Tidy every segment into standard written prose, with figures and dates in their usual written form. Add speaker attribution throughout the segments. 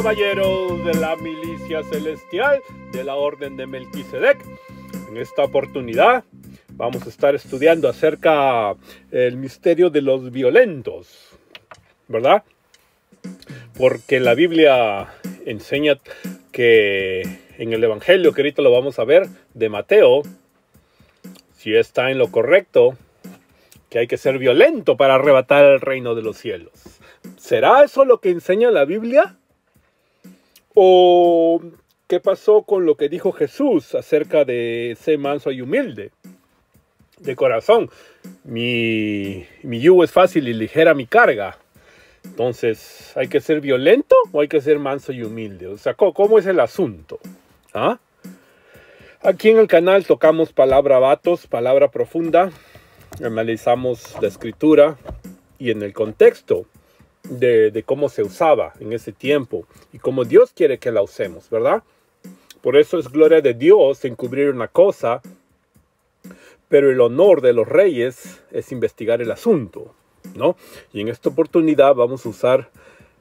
Speaker 1: caballeros de la milicia celestial de la orden de Melquisedec. En esta oportunidad vamos a estar estudiando acerca del misterio de los violentos, ¿verdad? Porque la Biblia enseña que en el Evangelio, que ahorita lo vamos a ver, de Mateo, si está en lo correcto, que hay que ser violento para arrebatar el reino de los cielos. ¿Será eso lo que enseña la Biblia? ¿O qué pasó con lo que dijo Jesús acerca de ser manso y humilde de corazón? Mi yugo es fácil y ligera mi carga. Entonces, ¿hay que ser violento o hay que ser manso y humilde? O sea, ¿cómo es el asunto? ¿Ah? Aquí en el canal tocamos palabra vatos, palabra profunda. Analizamos la escritura y en el contexto de cómo se usaba en ese tiempo y cómo Dios quiere que la usemos, ¿verdad? Por eso es gloria de Dios encubrir una cosa, pero el honor de los reyes es investigar el asunto, ¿no? Y en esta oportunidad vamos a usar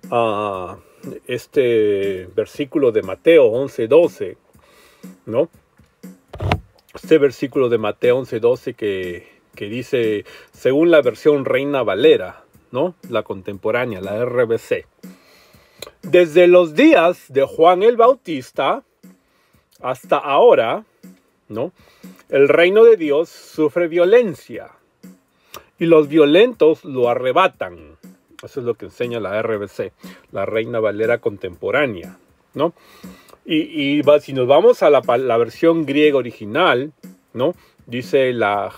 Speaker 1: este versículo de Mateo 11:12, ¿no? Este versículo de Mateo 11:12 que dice, según la versión Reina Valera, ¿no? La contemporánea, la RBC. Desde los días de Juan el Bautista hasta ahora, ¿no? El reino de Dios sufre violencia y los violentos lo arrebatan. Eso es lo que enseña la RBC, la Reina Valera contemporánea, ¿no? Y si nos vamos a la versión griega original, ¿no? Dice la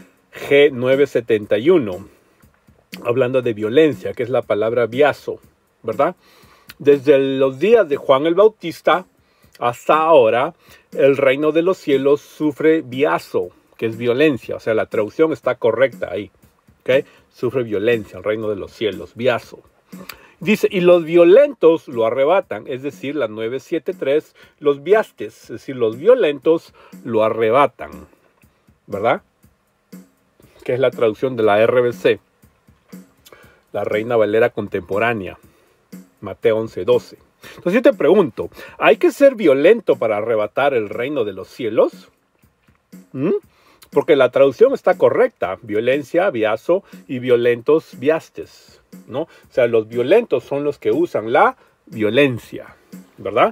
Speaker 1: G971, hablando de violencia, que es la palabra biazo, ¿verdad? Desde los días de Juan el Bautista hasta ahora, el reino de los cielos sufre biazo, que es violencia. O sea, la traducción está correcta ahí, ¿ok? Sufre violencia, el reino de los cielos, biazo. Dice, y los violentos lo arrebatan, es decir, la 973, los biastes, es decir, los violentos lo arrebatan, ¿verdad? Que es la traducción de la RBC, la Reina Valera contemporánea, Mateo 11:12. Entonces yo te pregunto, ¿hay que ser violento para arrebatar el reino de los cielos? Porque la traducción está correcta, violencia, biazo, y violentos, biastes, ¿no? O sea, los violentos son los que usan la violencia, ¿verdad?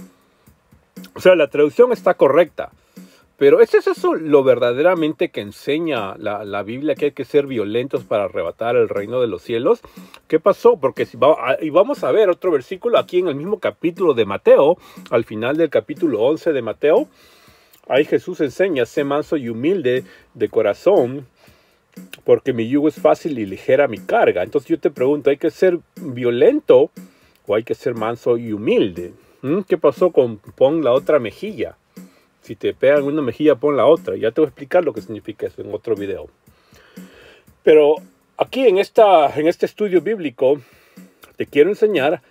Speaker 1: O sea, la traducción está correcta. Pero ¿es eso lo verdaderamente que enseña la Biblia, que hay que ser violentos para arrebatar el reino de los cielos? ¿Qué pasó? Porque y vamos a ver otro versículo aquí en el mismo capítulo de Mateo, al final del capítulo 11 de Mateo. Ahí Jesús enseña, sé manso y humilde de corazón, porque mi yugo es fácil y ligera mi carga. Entonces yo te pregunto, ¿hay que ser violento o hay que ser manso y humilde? ¿Qué pasó con pon la otra mejilla? Si te pegan una mejilla, pon la otra. Ya te voy a explicar lo que significa eso en otro video. Pero aquí en este estudio bíblico te quiero enseñar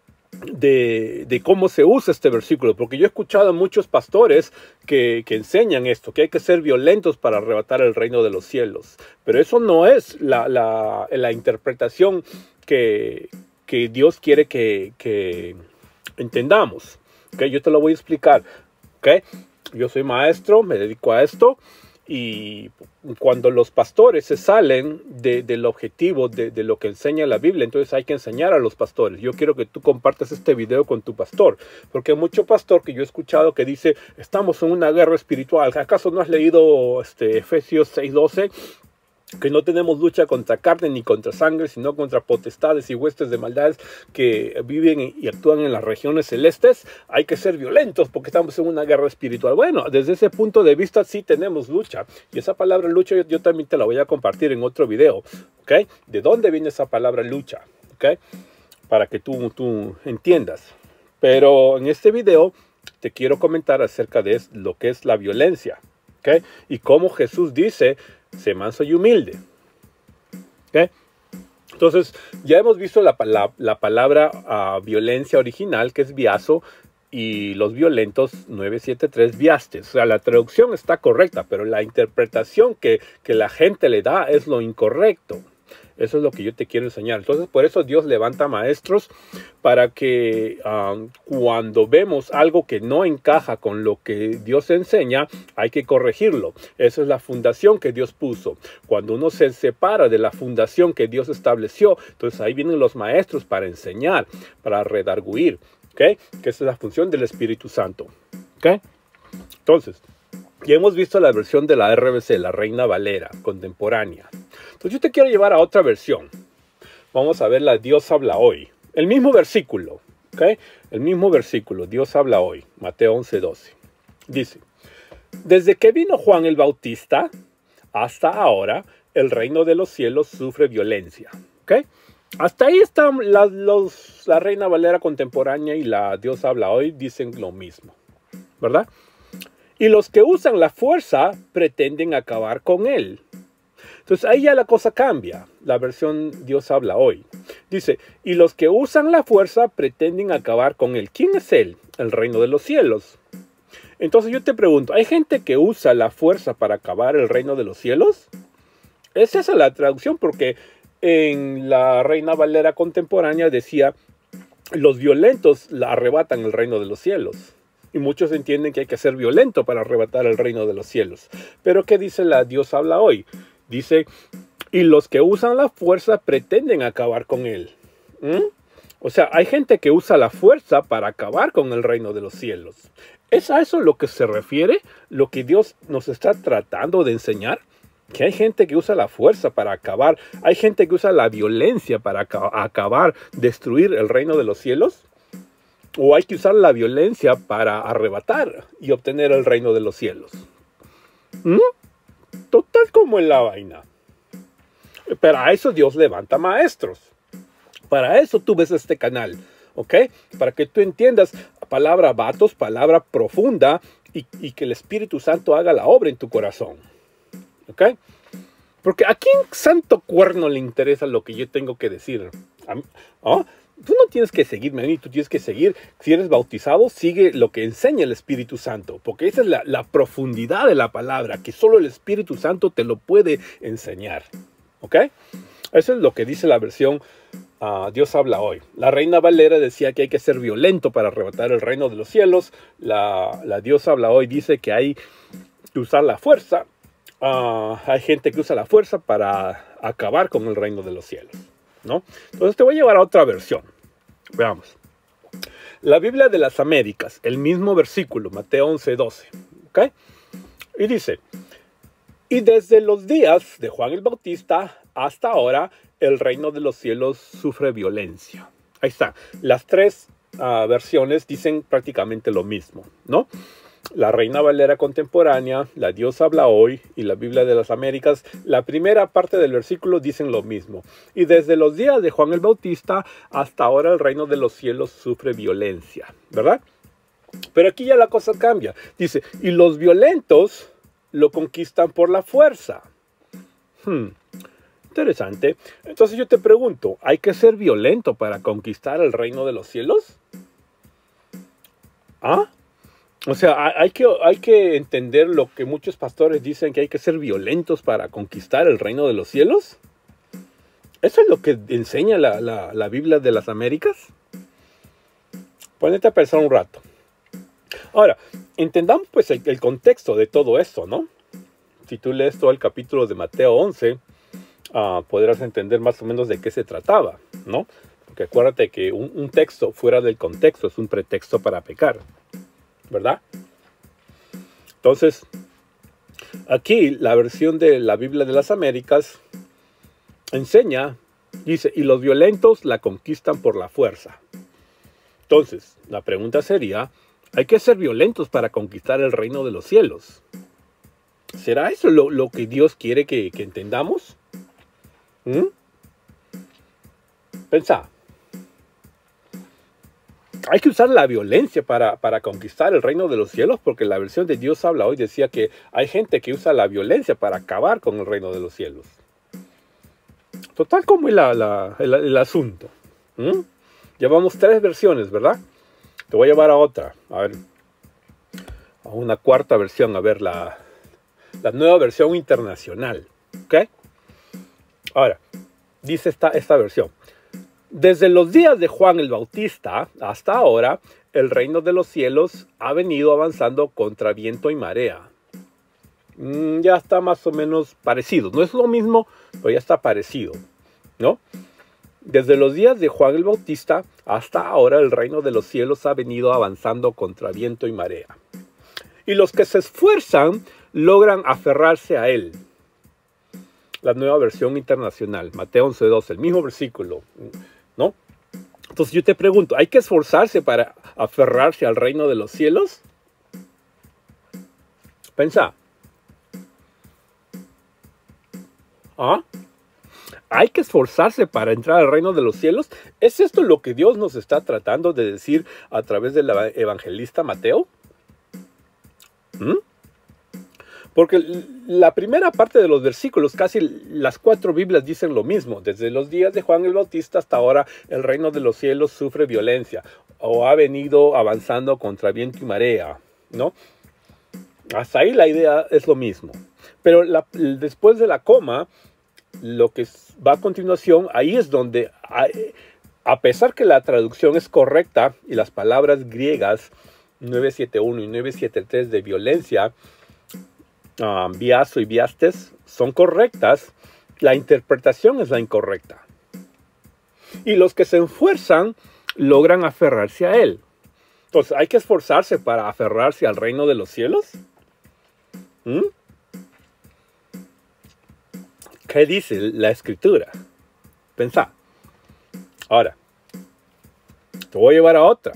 Speaker 1: de cómo se usa este versículo. Porque yo he escuchado a muchos pastores que enseñan esto, que hay que ser violentos para arrebatar el reino de los cielos. Pero eso no es la interpretación que Dios quiere que entendamos. ¿Okay? Yo te lo voy a explicar. ¿Okay? Yo soy maestro, me dedico a esto y cuando los pastores se salen del objetivo de lo que enseña la Biblia, entonces hay que enseñar a los pastores. Yo quiero que tú compartas este video con tu pastor, porque hay mucho pastor que yo he escuchado que dice, estamos en una guerra espiritual. ¿Acaso no has leído Efesios 6:12? Que no tenemos lucha contra carne ni contra sangre, sino contra potestades y huestes de maldades que viven y actúan en las regiones celestes. Hay que ser violentos porque estamos en una guerra espiritual. Bueno, desde ese punto de vista sí tenemos lucha. Y esa palabra lucha yo también te la voy a compartir en otro video. ¿Ok? ¿De dónde viene esa palabra lucha? ¿Ok? Para que tú entiendas. Pero en este video te quiero comentar acerca de lo que es la violencia. ¿Ok? Y cómo Jesús dice, sé manso y humilde. ¿Okay? Entonces, ya hemos visto la palabra violencia original, que es biazo, y los violentos 973 biastes. O sea, la traducción está correcta, pero la interpretación que la gente le da es lo incorrecto. Eso es lo que yo te quiero enseñar. Entonces, por eso Dios levanta maestros para que cuando vemos algo que no encaja con lo que Dios enseña, hay que corregirlo. Esa es la fundación que Dios puso. Cuando uno se separa de la fundación que Dios estableció, entonces ahí vienen los maestros para enseñar, para redarguir. ¿Okay? Que esa es la función del Espíritu Santo. ¿Okay? Entonces, ya hemos visto la versión de la RBC, la Reina Valera, contemporánea. Entonces yo te quiero llevar a otra versión. Vamos a ver la Dios habla hoy. El mismo versículo, ¿ok? El mismo versículo, Dios habla hoy, Mateo 11:12. Dice, desde que vino Juan el Bautista hasta ahora, el reino de los cielos sufre violencia, ¿ok? Hasta ahí están la Reina Valera contemporánea y la Dios habla hoy, dicen lo mismo, ¿verdad? Y los que usan la fuerza pretenden acabar con él. Entonces ahí ya la cosa cambia. La versión Dios habla hoy. Dice, y los que usan la fuerza pretenden acabar con él. ¿Quién es él? El reino de los cielos. Entonces yo te pregunto, ¿hay gente que usa la fuerza para acabar el reino de los cielos? Es esa la traducción, porque en la Reina Valera contemporánea decía, los violentos la arrebatan el reino de los cielos. Y muchos entienden que hay que ser violento para arrebatar el reino de los cielos. Pero ¿qué dice la Dios habla hoy? Dice, y los que usan la fuerza pretenden acabar con él. O sea, hay gente que usa la fuerza para acabar con el reino de los cielos. ¿Es a eso lo que se refiere? ¿Lo que Dios nos está tratando de enseñar? Que hay gente que usa la fuerza para acabar. Hay gente que usa la violencia para acabar, destruir el reino de los cielos. ¿O hay que usar la violencia para arrebatar y obtener el reino de los cielos? Total como en la vaina. Para eso Dios levanta maestros. Para eso tú ves este canal. ¿Ok? Para que tú entiendas palabra vatos, palabra profunda y que el Espíritu Santo haga la obra en tu corazón. ¿Ok? Porque ¿a quién santo cuerno le interesa lo que yo tengo que decir? Tú no tienes que seguirme a mí, tú tienes que seguir. Si eres bautizado, sigue lo que enseña el Espíritu Santo. Porque esa es la profundidad de la palabra, que solo el Espíritu Santo te lo puede enseñar. ¿Ok? Eso es lo que dice la versión Dios habla hoy. La Reina Valera decía que hay que ser violento para arrebatar el reino de los cielos. La Dios habla hoy dice que hay que usar la fuerza. Hay gente que usa la fuerza para acabar con el reino de los cielos, ¿no? Entonces te voy a llevar a otra versión. Veamos. La Biblia de las Américas, el mismo versículo, Mateo 11:12. ¿Ok? Y dice, y desde los días de Juan el Bautista hasta ahora, el reino de los cielos sufre violencia. Ahí está. Las tres versiones dicen prácticamente lo mismo, ¿no? La Reina Valera contemporánea, la Dios habla hoy y la Biblia de las Américas, la primera parte del versículo dicen lo mismo. Y desde los días de Juan el Bautista hasta ahora el reino de los cielos sufre violencia, ¿verdad? Pero aquí ya la cosa cambia. Dice, y los violentos lo conquistan por la fuerza. Interesante. Entonces yo te pregunto, ¿hay que ser violento para conquistar el reino de los cielos? O sea, hay que entender lo que muchos pastores dicen, que hay que ser violentos para conquistar el reino de los cielos. ¿Eso es lo que enseña la Biblia de las Américas? Ponete a pensar un rato. Ahora, entendamos pues el contexto de todo esto, ¿no? Si tú lees todo el capítulo de Mateo 11, podrás entender más o menos de qué se trataba, ¿no? Porque acuérdate que un texto fuera del contexto es un pretexto para pecar, ¿verdad? Entonces, aquí la versión de la Biblia de las Américas enseña, dice, y los violentos la conquistan por la fuerza. Entonces, la pregunta sería, ¿hay que ser violentos para conquistar el reino de los cielos? ¿Será eso lo que Dios quiere que entendamos? Pensá. Hay que usar la violencia para conquistar el reino de los cielos, porque la versión de Dios habla hoy decía que hay gente que usa la violencia para acabar con el reino de los cielos. Total, como es el asunto. Llevamos 3 versiones, ¿verdad? Te voy a llevar a otra, a ver, a una cuarta versión, a ver, la nueva versión internacional, ¿ok? Ahora, dice esta versión. Desde los días de Juan el Bautista hasta ahora, el reino de los cielos ha venido avanzando contra viento y marea. Ya está más o menos parecido. No es lo mismo, pero ya está parecido, ¿no? Desde los días de Juan el Bautista hasta ahora, el reino de los cielos ha venido avanzando contra viento y marea. Y los que se esfuerzan logran aferrarse a él. La Nueva Versión Internacional, Mateo 11:12, el mismo versículo, ¿no? Entonces yo te pregunto, ¿hay que esforzarse para aferrarse al reino de los cielos? Pensa. ¿Ah? ¿Hay que esforzarse para entrar al reino de los cielos? ¿Es esto lo que Dios nos está tratando de decir a través del evangelista Mateo? Porque la primera parte de los versículos, casi las 4 Biblias dicen lo mismo. Desde los días de Juan el Bautista hasta ahora, el reino de los cielos sufre violencia o ha venido avanzando contra viento y marea, ¿no? Hasta ahí la idea es lo mismo. Pero después de la coma, lo que va a continuación, ahí es donde, a pesar que la traducción es correcta y las palabras griegas 971 y 973 de violencia, biazo y biastes, son correctas, la interpretación es la incorrecta. Y los que se esfuerzan logran aferrarse a él. Entonces, ¿hay que esforzarse para aferrarse al reino de los cielos? ¿Qué dice la Escritura? Pensá. Ahora, te voy a llevar a otra.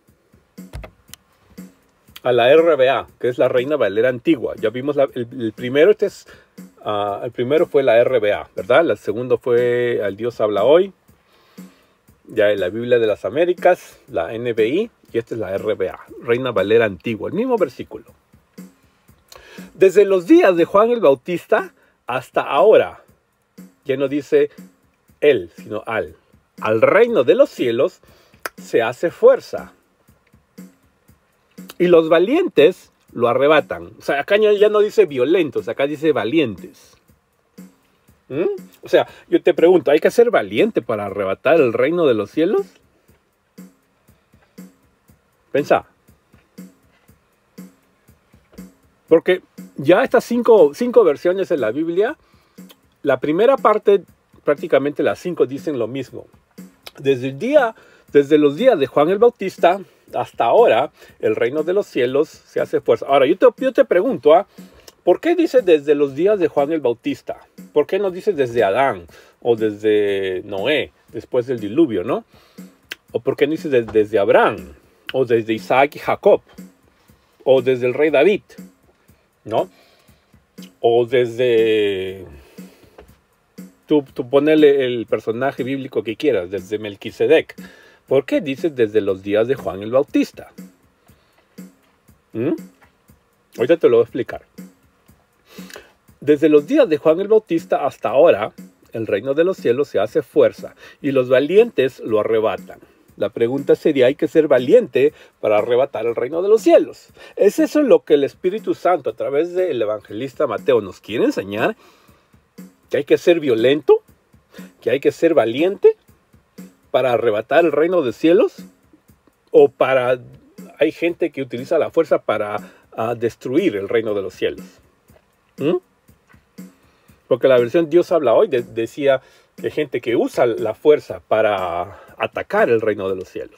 Speaker 1: A la RBA, que es la Reina Valera Antigua. Ya vimos el primero, el primero fue la RBA, ¿verdad? El segundo fue El Dios habla hoy. Ya en la Biblia de las Américas, la NBI, y esta es la RBA, Reina Valera Antigua, el mismo versículo. Desde los días de Juan el Bautista hasta ahora, ya no dice él, sino al reino de los cielos se hace fuerza. Y los valientes lo arrebatan. O sea, acá ya no dice violentos, acá dice valientes. O sea, yo te pregunto, ¿hay que ser valiente para arrebatar el reino de los cielos? Pensá. Porque ya estas cinco versiones en la Biblia, la primera parte, prácticamente las 5 dicen lo mismo. Desde los días de Juan el Bautista hasta ahora, el reino de los cielos se hace fuerza. Ahora, yo te pregunto, ¿por qué dice desde los días de Juan el Bautista? ¿Por qué no dice desde Adán o desde Noé, después del diluvio, no? ¿O por qué no dice desde Abraham o desde Isaac y Jacob? ¿O desde el rey David? ¿No? O desde... Tú ponele el personaje bíblico que quieras, desde Melquisedec. ¿Por qué dices desde los días de Juan el Bautista? Ahorita te lo voy a explicar. Desde los días de Juan el Bautista hasta ahora, el reino de los cielos se hace fuerza y los valientes lo arrebatan. La pregunta sería, ¿hay que ser valiente para arrebatar el reino de los cielos? ¿Es eso lo que el Espíritu Santo a través del evangelista Mateo nos quiere enseñar? ¿Que hay que ser violento? ¿Que hay que ser valiente para arrebatar el reino de los cielos? ¿O hay gente que utiliza la fuerza para destruir el reino de los cielos? Porque la versión Dios habla hoy decía que hay gente que usa la fuerza para atacar el reino de los cielos.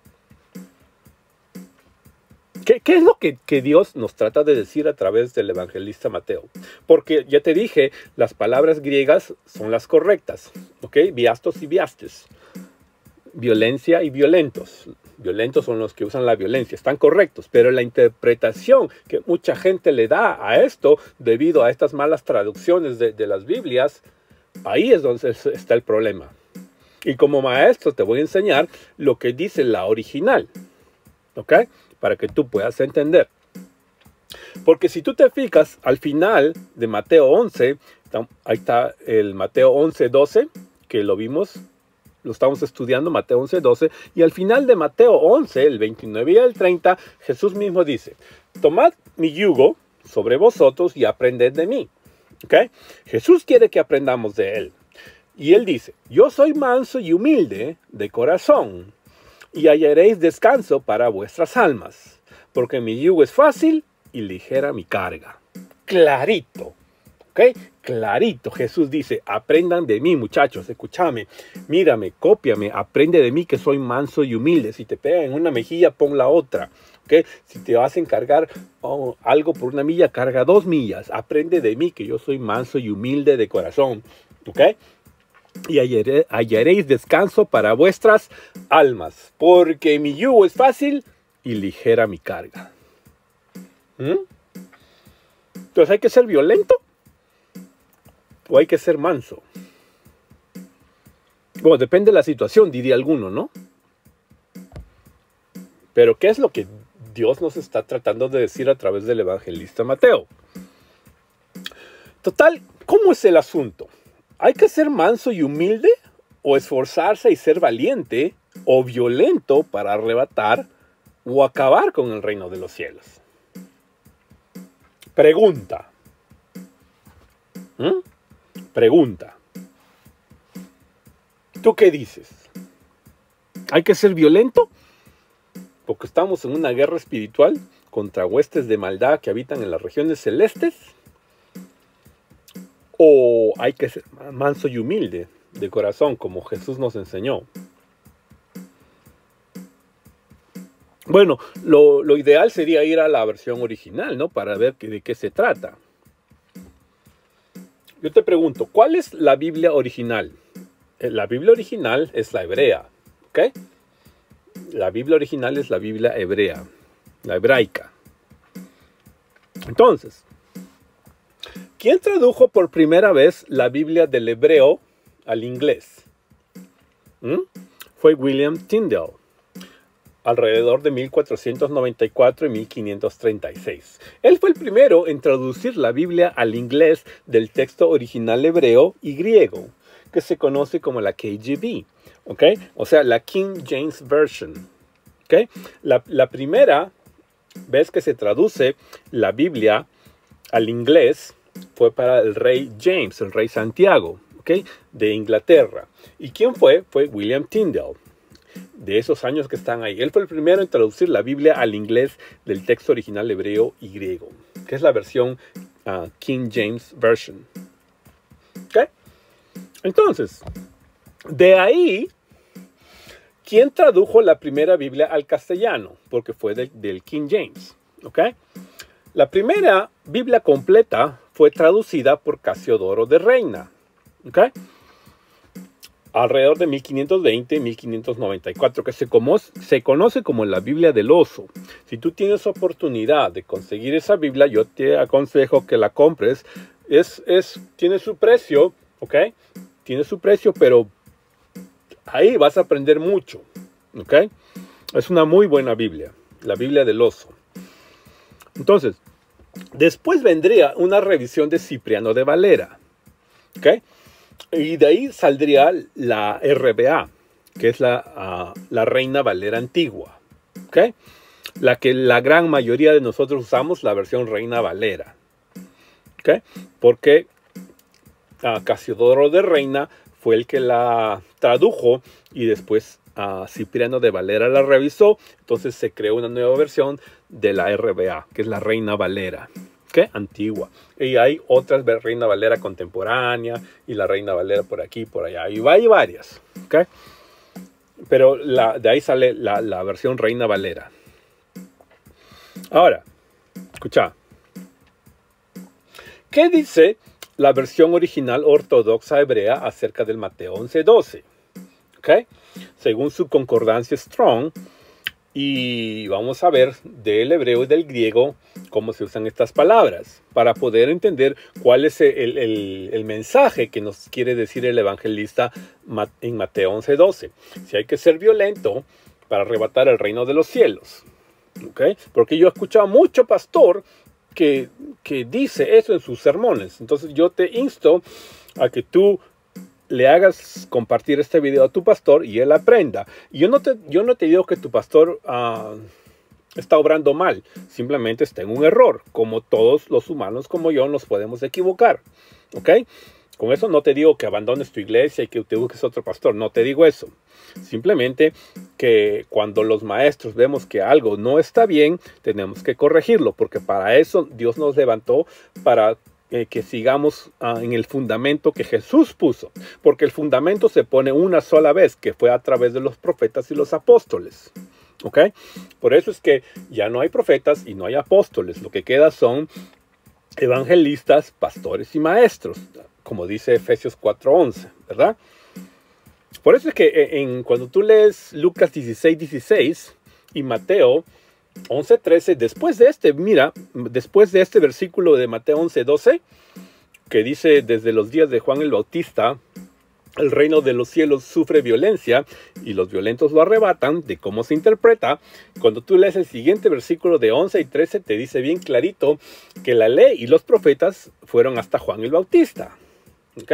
Speaker 1: ¿Qué es lo que Dios nos trata de decir a través del evangelista Mateo? Porque ya te dije, las palabras griegas son las correctas, ¿ok? Biastos y biastes. Violencia y violentos. Violentos son los que usan la violencia, están correctos, pero la interpretación que mucha gente le da a esto, debido a estas malas traducciones de las Biblias, ahí es donde está el problema. Y como maestro te voy a enseñar lo que dice la original, ¿ok? Para que tú puedas entender. Porque si tú te fijas, al final de Mateo 11, ahí está el Mateo 11:12, que lo vimos, lo estamos estudiando, Mateo 11:12, y al final de Mateo 11, el 29 y el 30, Jesús mismo dice, tomad mi yugo sobre vosotros y aprended de mí. ¿Okay? Jesús quiere que aprendamos de él. Y él dice, yo soy manso y humilde de corazón, y hallaréis descanso para vuestras almas, porque mi yugo es fácil y ligera mi carga. Clarito, ¿ok? Clarito. Jesús dice, aprendan de mí, muchachos, escúchame, mírame, cópiame, aprende de mí que soy manso y humilde. Si te pegan en una mejilla, pon la otra. ¿Okay? Si te vas a encargar algo por 1 milla, carga 2 millas. Aprende de mí que yo soy manso y humilde de corazón. ¿Ok? Y hallaréis descanso para vuestras almas, porque mi yugo es fácil y ligera mi carga. Entonces, ¿hay que ser violento o hay que ser manso? Bueno, depende de la situación, diría alguno, ¿no? Pero ¿qué es lo que Dios nos está tratando de decir a través del evangelista Mateo? Total, ¿cómo es el asunto? ¿Hay que ser manso y humilde o esforzarse y ser valiente o violento para arrebatar o acabar con el reino de los cielos? Pregunta. Pregunta. ¿Tú qué dices? ¿Hay que ser violento? Porque estamos en una guerra espiritual contra huestes de maldad que habitan en las regiones celestes. ¿O hay que ser manso y humilde de corazón, como Jesús nos enseñó? Bueno, lo ideal sería ir a la versión original, ¿no? Para ver de qué se trata. Yo te pregunto, ¿cuál es la Biblia original? La Biblia original es la hebrea, ¿ok? La Biblia original es la Biblia hebrea, la hebraica. Entonces, ¿quién tradujo por primera vez la Biblia del hebreo al inglés? Fue William Tyndale, alrededor de 1494 y 1536. Él fue el primero en traducir la Biblia al inglés del texto original hebreo y griego, que se conoce como la KJV, ¿ok? O sea, la King James Version, ¿ok? La primera vez que se traduce la Biblia al inglés fue para el rey James, el rey Santiago, ¿ok? De Inglaterra. ¿Y quién fue? Fue William Tyndale, de esos años que están ahí. Él fue el primero en traducir la Biblia al inglés del texto original hebreo y griego, que es la versión King James Version. ¿Ok? Entonces, de ahí, ¿quién tradujo la primera Biblia al castellano? Porque fue del King James. ¿Ok? La primera Biblia completa fue traducida por Casiodoro de Reina. ¿Ok? Alrededor de 1520 y 1594, que se conoce como la Biblia del Oso. Si tú tienes oportunidad de conseguir esa Biblia, yo te aconsejo que la compres. Tiene su precio, ¿ok? Tiene su precio, pero ahí vas a aprender mucho, ¿ok? Es una muy buena Biblia, la Biblia del Oso. Entonces, después vendría una revisión de Cipriano de Valera, ¿ok? Y de ahí saldría la RVA, que es la Reina Valera antigua, ¿ok? La que la gran mayoría de nosotros usamos, la versión Reina Valera, ¿ok? Porque Casiodoro de Reina fue el que la tradujo y después Cipriano de Valera la revisó. Entonces se creó una nueva versión de la RVA, que es la Reina Valera, ¿ok? Antigua. Y hay otras, Reina Valera contemporánea y la Reina Valera por aquí, por allá. Y hay varias, ¿ok? Pero de ahí sale la versión Reina Valera. Ahora, escucha. ¿Qué dice la versión original ortodoxa hebrea acerca del Mateo 11:12? ¿Ok? Según su concordancia Strong, y vamos a ver del hebreo y del griego cómo se usan estas palabras para poder entender cuál es el mensaje que nos quiere decir el evangelista en Mateo 11:12. Si hay que ser violento para arrebatar el reino de los cielos. ¿Ok? Porque yo he escuchado mucho pastor que dice eso en sus sermones. Entonces yo te insto a que tú le hagas compartir este video a tu pastor y él aprenda. Y yo no te digo que tu pastor está obrando mal, simplemente está en un error. Como todos los humanos como yo nos podemos equivocar, ¿ok? Con eso no te digo que abandones tu iglesia y que te busques otro pastor. No te digo eso. Simplemente que cuando los maestros vemos que algo no está bien, tenemos que corregirlo. Porque para eso Dios nos levantó, para que sigamos en el fundamento que Jesús puso. Porque el fundamento se pone una sola vez, que fue a través de los profetas y los apóstoles. ¿Ok? Por eso es que ya no hay profetas y no hay apóstoles. Lo que queda son evangelistas, pastores y maestros, como dice Efesios 4:11, ¿verdad? Por eso es que cuando tú lees Lucas 16:16 y Mateo 11:13, después de este versículo de Mateo 11:12, que dice: desde los días de Juan el Bautista, el reino de los cielos sufre violencia y los violentos lo arrebatan, de cómo se interpreta. Cuando tú lees el siguiente versículo de 11 y 13, te dice bien clarito que la ley y los profetas fueron hasta Juan el Bautista. ¿Ok?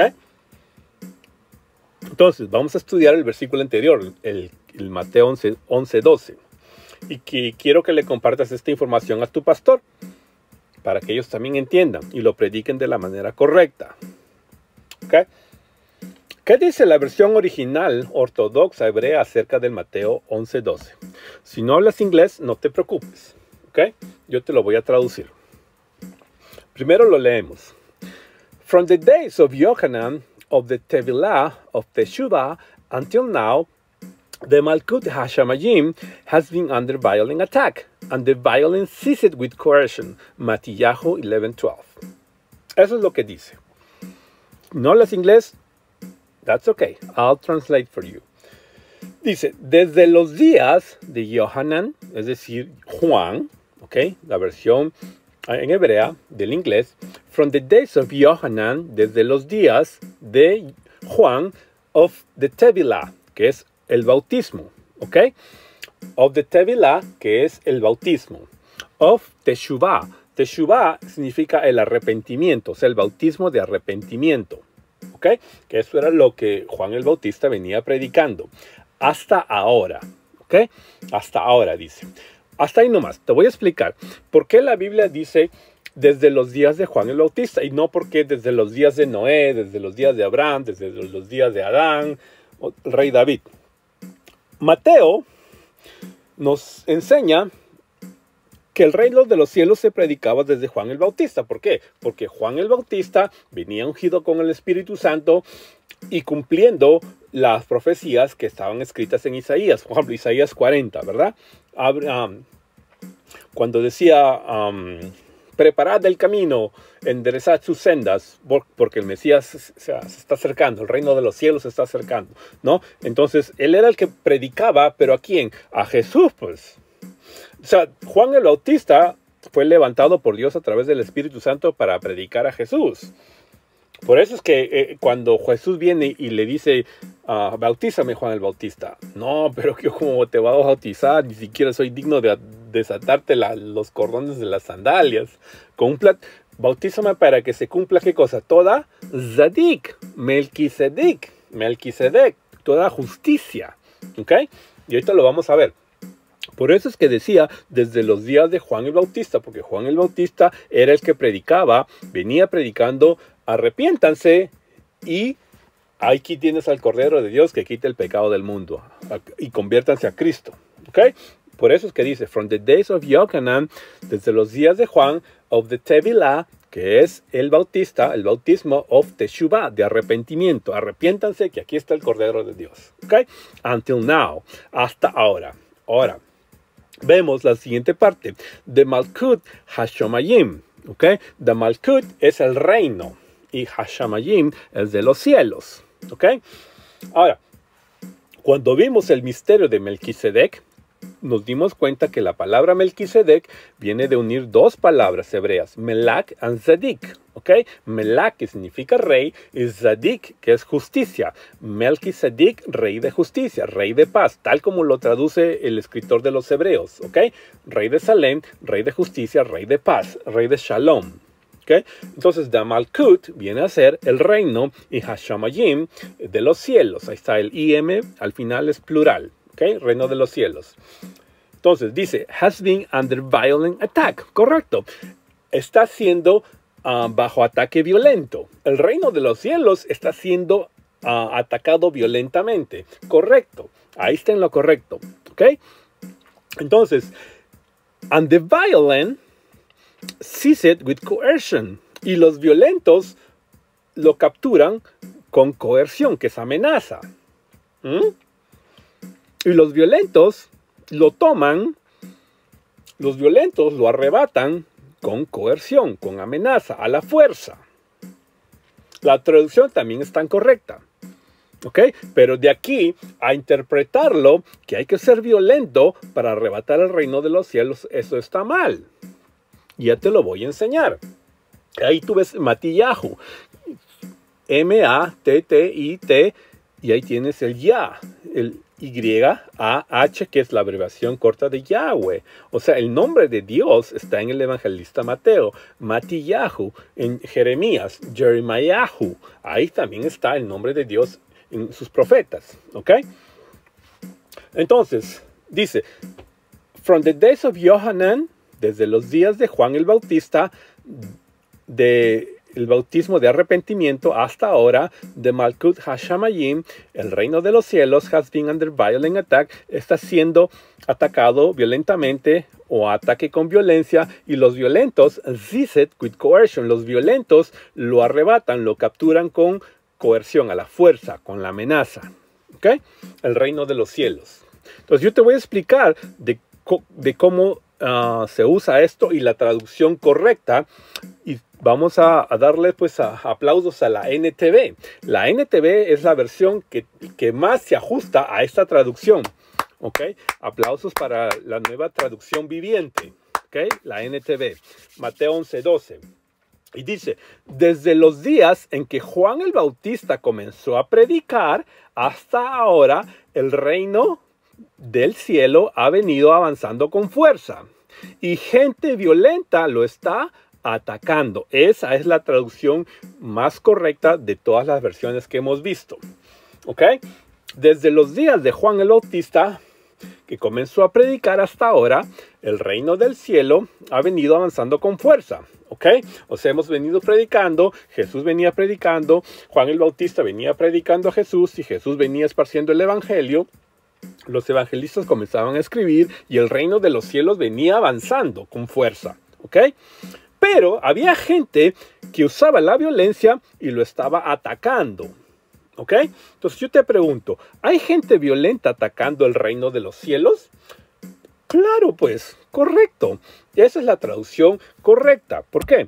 Speaker 1: Entonces, vamos a estudiar el versículo anterior, el Mateo 11:12. Y que quiero que le compartas esta información a tu pastor, para que ellos también entiendan y lo prediquen de la manera correcta. ¿Ok? ¿Qué dice la versión original ortodoxa hebrea acerca del Mateo 11:12? Si no hablas inglés, no te preocupes. ¿Ok? Yo te lo voy a traducir. Primero lo leemos. From the days of Yohanan, of the Tevilah, of Teshuvah, until now, the Malkut Hashamayim has been under violent attack, and the violence ceased with coercion. Matillahu 11:12. Eso es lo que dice. ¿No hablas inglés? That's okay. I'll translate for you. Dice: desde los días de Yohanan, es decir, Juan, ¿ok? La versión en hebrea del inglés. From the days of Yohanan, desde los días de Juan, of the Tevilah, que es el bautismo, ¿ok? Of the Tevilah, que es el bautismo. Of Teshuvah. Teshuvah significa el arrepentimiento, o sea, el bautismo de arrepentimiento. ¿Ok? Que eso era lo que Juan el Bautista venía predicando. Hasta ahora. ¿Ok? Hasta ahora dice. Hasta ahí nomás. Te voy a explicar por qué la Biblia dice desde los días de Juan el Bautista y no porque desde los días de Noé, desde los días de Abraham, desde los días de Adán, o el rey David. Mateo nos enseña que el reino de los cielos se predicaba desde Juan el Bautista. ¿Por qué? Porque Juan el Bautista venía ungido con el Espíritu Santo y cumpliendo las profecías que estaban escritas en Isaías. Por ejemplo, Isaías 40, ¿verdad? Cuando decía, preparad el camino, enderezad sus sendas, porque el Mesías se está acercando, el reino de los cielos se está acercando, ¿no? Entonces, él era el que predicaba, pero ¿a quién? A Jesús, pues. O sea, Juan el Bautista fue levantado por Dios a través del Espíritu Santo para predicar a Jesús. Por eso es que cuando Jesús viene y le dice, bautízame, Juan el Bautista. No, pero yo como te voy a bautizar, ni siquiera soy digno de desatarte los cordones de las sandalias. Bautízame para que se cumpla, ¿qué cosa? Toda Zadik, Melquisedec, toda justicia. ¿Ok? Y ahorita lo vamos a ver. Por eso es que decía desde los días de Juan el Bautista, porque Juan el Bautista era el que predicaba, venía predicando, arrepiéntanse y aquí tienes al Cordero de Dios que quita el pecado del mundo y conviértanse a Cristo. ¿Ok? Por eso es que dice, from the days of Yohanan, desde los días de Juan, of the Tevilah, que es el Bautista, el bautismo of Teshuvah, de arrepentimiento. Arrepiéntanse que aquí está el Cordero de Dios. ¿Ok? Until now, hasta ahora. Ahora, vemos la siguiente parte. The Malkut Hashamayim. ¿Ok? The Malkut es el reino. Y Hashamayim es de los cielos. ¿Ok? Ahora, cuando vimos el misterio de Melquisedec, nos dimos cuenta que la palabra Melquisedec viene de unir dos palabras hebreas, Melach y Zadik. ¿Ok? Melach, que significa rey, y Zadik, que es justicia. Melquisedec, rey de justicia, rey de paz, tal como lo traduce el escritor de los hebreos. ¿Ok? Rey de Salem, rey de justicia, rey de paz, rey de Shalom. ¿Ok? Entonces, the Malkut viene a ser el reino y Hashamayim de los cielos. Ahí está el IM, al final es plural. ¿Ok? Reino de los cielos. Entonces, dice, has been under violent attack. Correcto. Está siendo bajo ataque violento. El reino de los cielos está siendo atacado violentamente. Correcto. Ahí está en lo correcto. ¿Ok? Entonces, and the violent seize it with coercion. Y los violentos lo capturan con coerción, que es amenaza. Y los violentos lo toman, los violentos lo arrebatan con coerción, con amenaza, a la fuerza. La traducción también está incorrecta. ¿Ok? Pero de aquí a interpretarlo que hay que ser violento para arrebatar el reino de los cielos, eso está mal. Ya te lo voy a enseñar. Ahí tú ves Matillahu. M-A-T-T-I-T. Y ahí tienes el Ya. El Y-A-H, que es la abreviación corta de Yahweh. O sea, el nombre de Dios está en el evangelista Mateo. Matillahu. En Jeremías. Jeremiahu. Ahí también está el nombre de Dios en sus profetas. ¿Ok? Entonces, dice, from the days of Yohanan, desde los días de Juan el Bautista, el bautismo de arrepentimiento hasta ahora, de Malkut Hashamayim, el reino de los cielos, has been under violent attack, está siendo atacado violentamente o ataque con violencia, y los violentos, seize it with coercion, los violentos lo arrebatan, lo capturan con coerción, a la fuerza, con la amenaza. ¿Ok? El reino de los cielos. Entonces yo te voy a explicar de cómo se usa esto y la traducción correcta, y vamos a darle pues aplausos a la NTV. La NTV es la versión que más se ajusta a esta traducción. ¿Ok? Aplausos para la nueva traducción viviente. ¿Ok? La NTV. Mateo 11:12. Y dice, desde los días en que Juan el Bautista comenzó a predicar hasta ahora, el reino del cielo ha venido avanzando con fuerza. Y gente violenta lo está atacando. Esa es la traducción más correcta de todas las versiones que hemos visto. ¿Ok? Desde los días de Juan el Bautista, que comenzó a predicar hasta ahora, el reino del cielo ha venido avanzando con fuerza. ¿Ok? O sea, hemos venido predicando, Jesús venía predicando, Juan el Bautista venía predicando a Jesús y Jesús venía esparciendo el evangelio. Los evangelistas comenzaban a escribir y el reino de los cielos venía avanzando con fuerza. ¿Ok? Pero había gente que usaba la violencia y lo estaba atacando. ¿Ok? Entonces yo te pregunto, ¿hay gente violenta atacando el reino de los cielos? Claro, pues, correcto. Esa es la traducción correcta. ¿Por qué?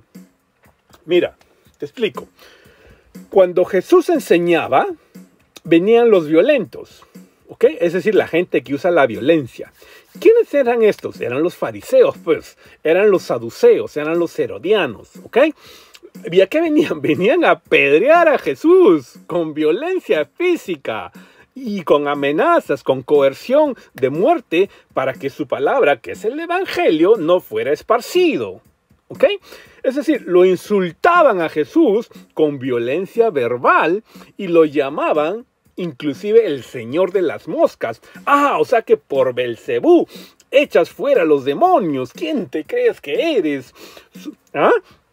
Speaker 1: Mira, te explico. Cuando Jesús enseñaba, venían los violentos. ¿Ok? Es decir, la gente que usa la violencia. ¿Quiénes eran estos? Eran los fariseos, pues. Eran los saduceos, eran los herodianos. ¿Ok? ¿Y a qué venían? Venían a apedrear a Jesús con violencia física y con amenazas, con coerción de muerte para que su palabra, que es el evangelio, no fuera esparcido. ¿Ok? Es decir, lo insultaban a Jesús con violencia verbal y lo llamaban inclusive el señor de las moscas. Ah, o sea que por Belcebú echas fuera a los demonios. ¿Quién te crees que eres? ¿Ah?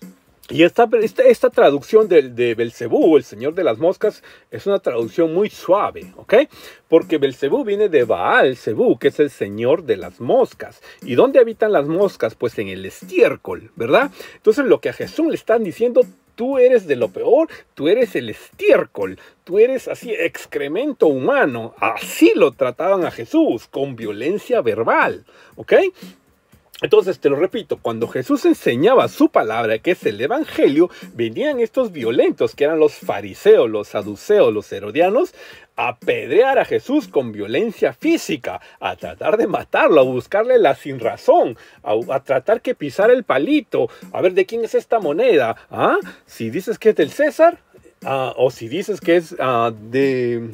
Speaker 1: Y esta traducción de Belcebú, el señor de las moscas, es una traducción muy suave, ¿ok? Porque Belcebú viene de Baal Zebú, que es el señor de las moscas. ¿Y dónde habitan las moscas? Pues en el estiércol, ¿verdad? Entonces lo que a Jesús le están diciendo, tú eres de lo peor, tú eres el estiércol, tú eres así excremento humano. Así lo trataban a Jesús, con violencia verbal, ¿ok? Entonces, te lo repito, cuando Jesús enseñaba su palabra, que es el evangelio, venían estos violentos, que eran los fariseos, los saduceos, los herodianos, a apedrear a Jesús con violencia física, a tratar de matarlo, a buscarle la sinrazón, a tratar que pisar el palito, a ver de quién es esta moneda, ¿ah? Si dices que es del César, o si dices que es de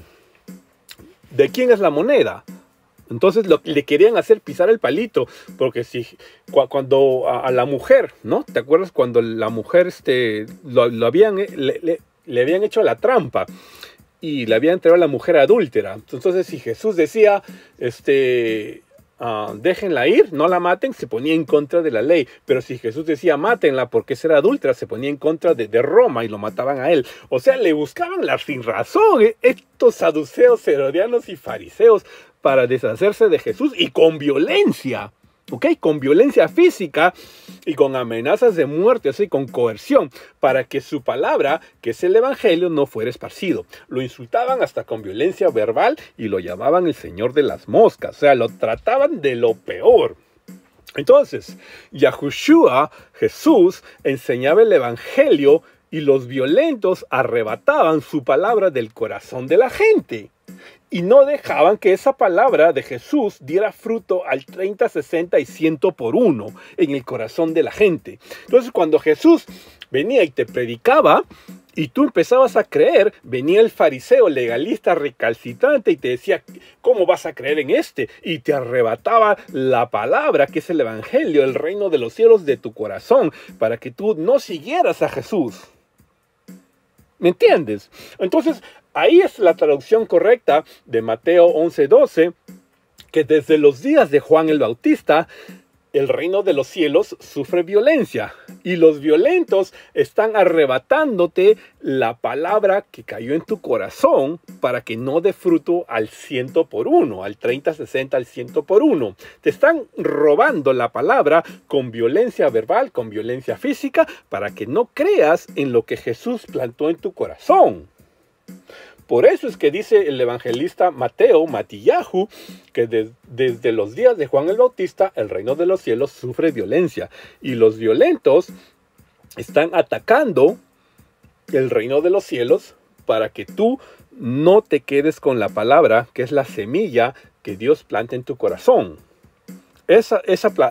Speaker 1: quién es la moneda. Entonces le querían hacer pisar el palito, porque si cuando a la mujer, ¿no? ¿Te acuerdas cuando la mujer le habían hecho la trampa y le habían entregado a la mujer adúltera? Entonces si Jesús decía, déjenla ir, no la maten, se ponía en contra de la ley. Pero si Jesús decía mátenla porque era adúltera, se ponía en contra de Roma y lo mataban a él. O sea, le buscaban la sin razón, estos saduceos, herodianos y fariseos para deshacerse de Jesús, y con violencia. ¿Ok? Con violencia física y con amenazas de muerte, así con coerción, para que su palabra, que es el evangelio, no fuera esparcido. Lo insultaban hasta con violencia verbal y lo llamaban el señor de las moscas. O sea, lo trataban de lo peor. Entonces, Yahushua, Jesús, enseñaba el evangelio y los violentos arrebataban su palabra del corazón de la gente. Y no dejaban que esa palabra de Jesús diera fruto al 30, 60 y 100 por uno en el corazón de la gente. Entonces, cuando Jesús venía y te predicaba y tú empezabas a creer, venía el fariseo legalista recalcitrante y te decía, ¿cómo vas a creer en este? Y te arrebataba la palabra, que es el evangelio, el reino de los cielos, de tu corazón, para que tú no siguieras a Jesús. ¿Me entiendes? Entonces, ahí es la traducción correcta de Mateo 11:12, que desde los días de Juan el Bautista, el reino de los cielos sufre violencia y los violentos están arrebatándote la palabra que cayó en tu corazón para que no dé fruto al 100 por uno, al 30, 60, al 100 por uno. Te están robando la palabra con violencia verbal, con violencia física, para que no creas en lo que Jesús plantó en tu corazón. Por eso es que dice el evangelista Matillahu, que desde los días de Juan el Bautista, el reino de los cielos sufre violencia. Y los violentos están atacando el reino de los cielos para que tú no te quedes con la palabra, que es la semilla que Dios planta en tu corazón. Esa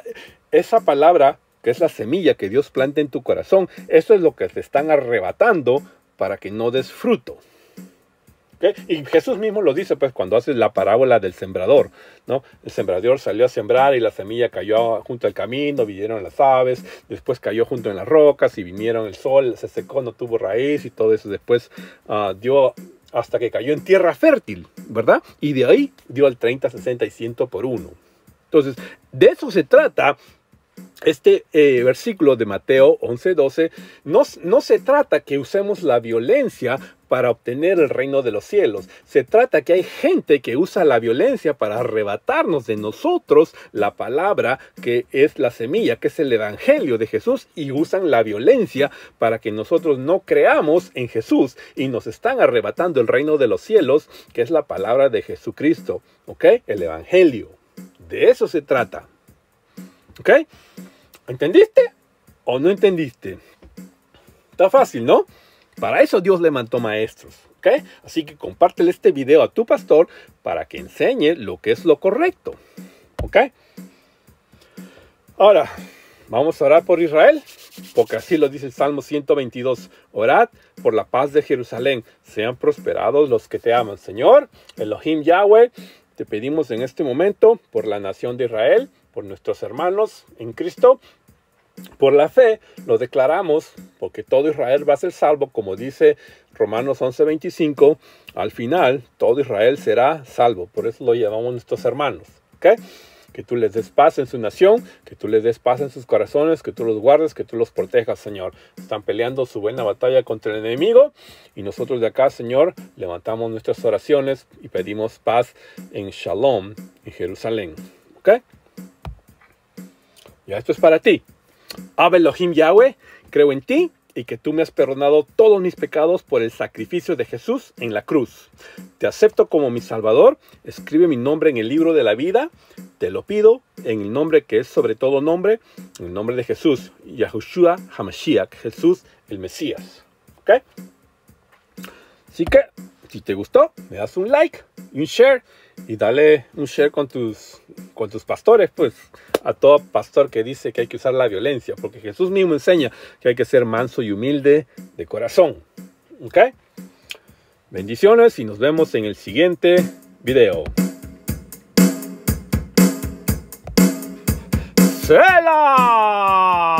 Speaker 1: palabra, que es la semilla que Dios planta en tu corazón, eso es lo que te están arrebatando para que no des fruto. ¿Okay? Y Jesús mismo lo dice, pues, cuando hace la parábola del sembrador, ¿no? El sembrador salió a sembrar y la semilla cayó junto al camino, vinieron las aves, después cayó junto en las rocas y vinieron el sol, se secó, no tuvo raíz y todo eso. Después dio hasta que cayó en tierra fértil, ¿verdad? Y de ahí dio al 30, 60 y 100 por uno. Entonces, de eso se trata. Este versículo de Mateo 11:12 no se trata que usemos la violencia para obtener el reino de los cielos. Se trata que hay gente que usa la violencia para arrebatarnos de nosotros la palabra que es la semilla, que es el evangelio de Jesús, y usan la violencia para que nosotros no creamos en Jesús y nos están arrebatando el reino de los cielos, que es la palabra de Jesucristo, ¿ok? El evangelio. De eso se trata. ¿Ok? ¿Entendiste o no entendiste? Está fácil, ¿no? Para eso Dios le mandó maestros. ¿Ok? Así que compártele este video a tu pastor para que enseñe lo que es lo correcto. ¿Ok? Ahora, vamos a orar por Israel, porque así lo dice el Salmo 122. Orad por la paz de Jerusalén. Sean prosperados los que te aman. Señor, Elohim Yahweh, te pedimos en este momento por la nación de Israel, por nuestros hermanos en Cristo. Por la fe lo declaramos, porque todo Israel va a ser salvo, como dice Romanos 11:25. Al final, todo Israel será salvo. Por eso lo llamamos nuestros hermanos. ¿Ok? Que tú les des paz en su nación, que tú les des paz en sus corazones, que tú los guardes, que tú los protejas, Señor. Están peleando su buena batalla contra el enemigo y nosotros de acá, Señor, levantamos nuestras oraciones y pedimos paz en Shalom, en Jerusalén. ¿Ok? Ya esto es para ti. Abba Elohim Yahweh, creo en ti y que tú me has perdonado todos mis pecados por el sacrificio de Jesús en la cruz. Te acepto como mi Salvador. Escribe mi nombre en el libro de la vida. Te lo pido en el nombre que es sobre todo nombre, en el nombre de Jesús, Yahushua HaMashiach, Jesús el Mesías. ¿Ok? Así que, si te gustó, me das un like y un share. Y dale un share con tus pastores, pues, a todo pastor que dice que hay que usar la violencia, porque Jesús mismo enseña que hay que ser manso y humilde de corazón. ¿Ok? Bendiciones y nos vemos en el siguiente video. ¡Selah!